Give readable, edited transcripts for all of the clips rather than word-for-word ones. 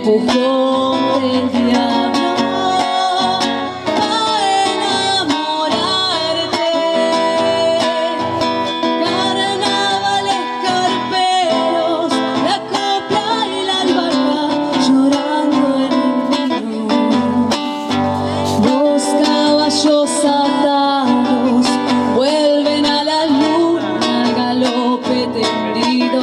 empujón del diablo a enamorarte. Carnavales carperos, la copla y la albahaca llorando en el vino. Los caballos atados vuelven a la luna al galope tendido.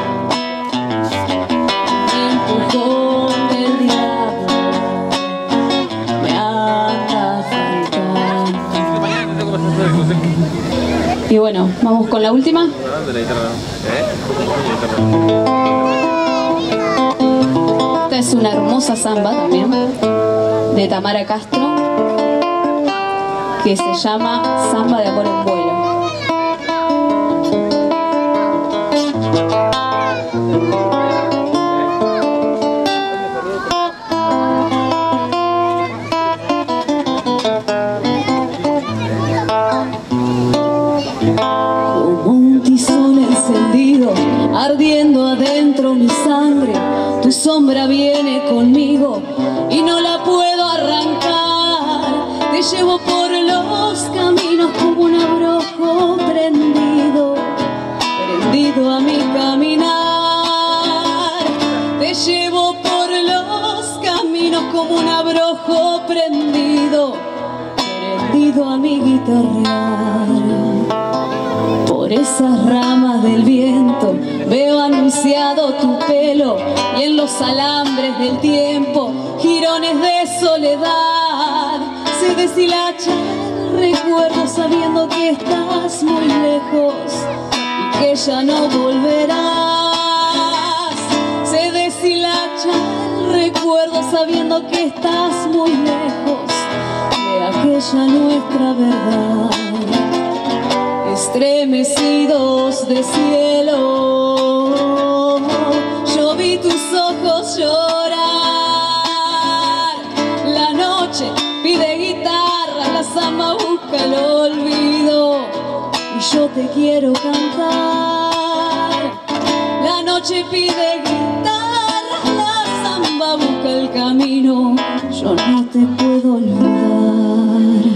Empujón del diablo me anda faltando. Y bueno, vamos con la última. Esta es una hermosa samba también de Tamara Castro, que se llama Samba de Amor en Vuelo. Como un tizón encendido, ardiendo adentro mi sangre, tu sombra viene conmigo y no la puedo arrancar. Te llevo por los caminos como un abrojo prendido, prendido a mi caminar. Te llevo por los caminos como un abrojo prendido, prendido a mi guitarrear. Por esas ramas del viento veo anunciado tu pelo, y en los alambres del tiempo jirones de soledad. Se deshilacha el recuerdo sabiendo que estás muy lejos y que ya no volverás. Se deshilacha el recuerdo sabiendo que estás muy lejos de aquella nuestra verdad. Estremecidos de cielo, yo vi tus ojos llorar. La noche pide guitarra, la samba busca el olvido y yo te quiero cantar. La noche pide guitarra, la samba busca el camino, yo no te puedo olvidar.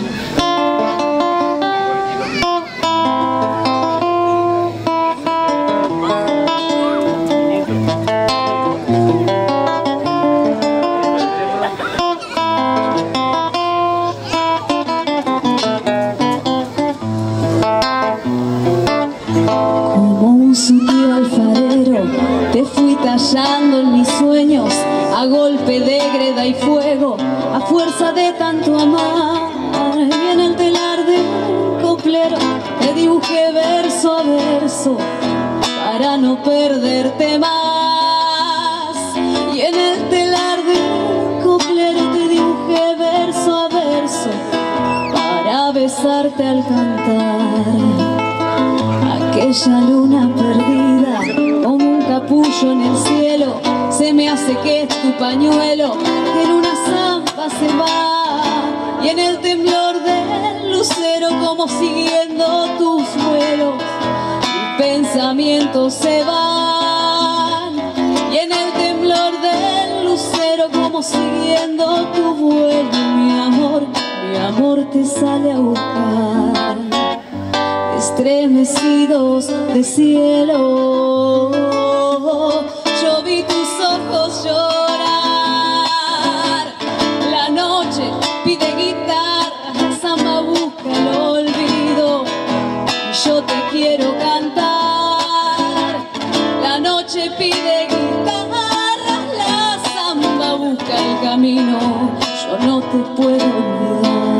Como un sutil alfarero te fui tallando en mis sueños, a golpe de greda y fuego, a fuerza de tanto amar. Y en el telar de un coplero te dibujé verso a verso para no perderte más. Y en el telar de un coplero te dibujé verso a verso para besarte al cantar. Aquella luna perdida como un capullo en el cielo, se me hace que es tu pañuelo que en una zamba se va. Y en el temblor del lucero como siguiendo tus vuelos, mis pensamientos se van. Y en el temblor del lucero como siguiendo tu vuelo, mi amor te sale a buscar. Estremecidos de cielo, yo vi tus ojos llorar. La noche pide guitarra, la samba busca el olvido y yo te quiero cantar. La noche pide guitarra, la samba busca el camino, yo no te puedo olvidar.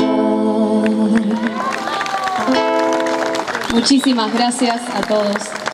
Muchísimas gracias a todos.